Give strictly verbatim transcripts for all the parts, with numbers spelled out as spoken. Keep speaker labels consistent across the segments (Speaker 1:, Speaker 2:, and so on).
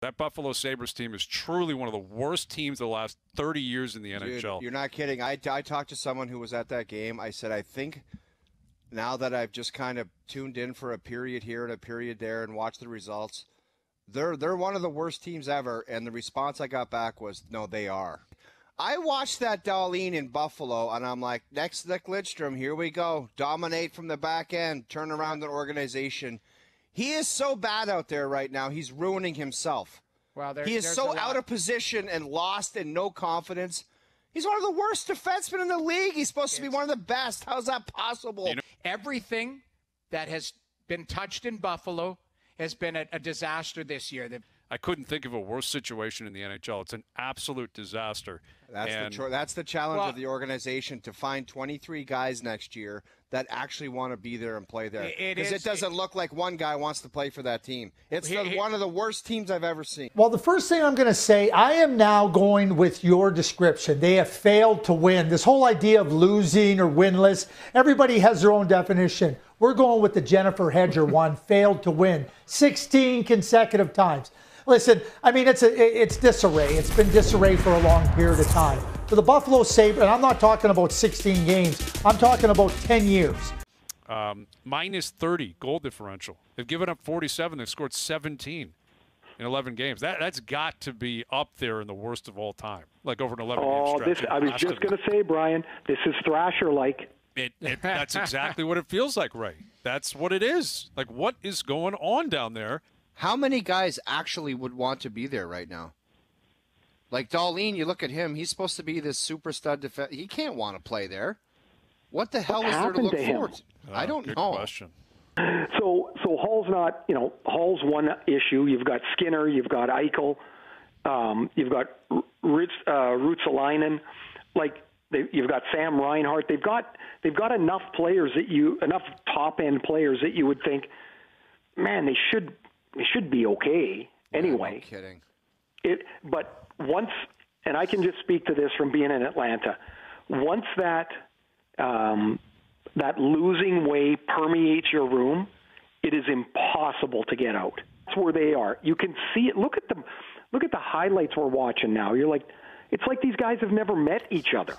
Speaker 1: That Buffalo Sabres team is truly one of the worst teams of the last thirty years in the N H L.
Speaker 2: Dude, you're not kidding. I, I talked to someone who was at that game. I said, I think now that I've just kind of tuned in for a period here and a period there and watched the results, they're they're one of the worst teams ever. And the response I got back was, no, they are. I watched that Dahlin in Buffalo, and I'm like, next Nick Lidstrom, here we go. Dominate from the back end, turn around the organization. He is so bad out there right now, he's ruining himself.
Speaker 3: Well, there,
Speaker 2: he is so out of position and lost and no confidence. He's one of the worst defensemen in the league. He's supposed to be one of the best. How's that possible?
Speaker 1: You know,
Speaker 3: everything that has been touched in Buffalo has been a, a disaster this year. The,
Speaker 1: I couldn't think of a worse situation in the N H L. It's an absolute disaster.
Speaker 2: That's
Speaker 1: and,
Speaker 2: the that's the challenge
Speaker 3: well,
Speaker 2: of the organization, to find twenty-three guys next year that actually want to be there and play there. Because it, it doesn't it, look like one guy wants to play for that team. It's
Speaker 3: he,
Speaker 2: the,
Speaker 3: he,
Speaker 2: one of the worst teams I've ever seen.
Speaker 4: Well, the first thing I'm going to say, I am now going with your description. They have failed to win. This whole idea of losing or winless, everybody has their own definition. We're going with the Jennifer Hedger one, failed to win sixteen consecutive times. Listen, I mean, it's a, it's disarray. It's been disarray for a long period of time. For the Buffalo Sabres, and I'm not talking about sixteen games, I'm talking about ten years.
Speaker 1: Um, minus thirty goal differential. They've given up forty-seven. They've scored seventeen in eleven games. That, that's got to be up there in the worst of all time, like over an eleven-game
Speaker 5: oh,
Speaker 1: stretch.
Speaker 5: This, I was just going to say, Brian, this is Thrasher-like.
Speaker 1: It, it, that's exactly what it feels like, Ray. That's what it is. Like, what is going on down there?
Speaker 2: How many guys actually would want to be there right now? Like Dahlin, you look at him, he's supposed to be this super stud defense. He can't want to play there. What the hell
Speaker 5: what
Speaker 2: is there to look
Speaker 5: to
Speaker 2: forward to?
Speaker 1: Oh,
Speaker 2: I don't
Speaker 1: good
Speaker 2: know.
Speaker 1: Question.
Speaker 5: So, so Hall's not, you know, Hall's one issue. You've got Skinner, you've got Eichel, um, you've got Rutz, uh, Ruotsalainen, like they, you've got Sam Reinhart. They've got they've got enough players that you enough top end players that you would think, man, they should they should be okay anyway.
Speaker 2: No kidding.
Speaker 5: It, but once, and I can just speak to this from being in Atlanta. Once that um, that losing way permeates your room, it is impossible to get out. That's where they are. You can see it. Look at the look at the highlights we're watching now. You're like, it's like these guys have never met each other.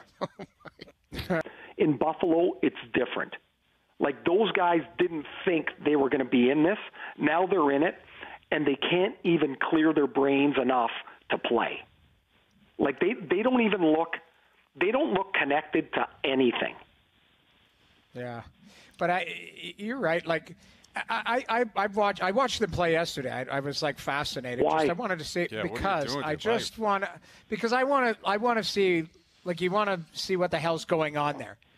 Speaker 5: In Buffalo, it's different. Like, those guys didn't think they were going to be in this. Now they're in it, and they can't even clear their brains enough to play. Like, they, they don't even look they don't look connected to anything.
Speaker 3: Yeah, but I, you're right. Like, I, I, I watched, I watched them play yesterday. I, I was like fascinated.
Speaker 5: Why?
Speaker 3: Just, I wanted to see
Speaker 1: Yeah,
Speaker 3: because I just want to, because I want to, I want to see, like, you want to see what the hell's going on there.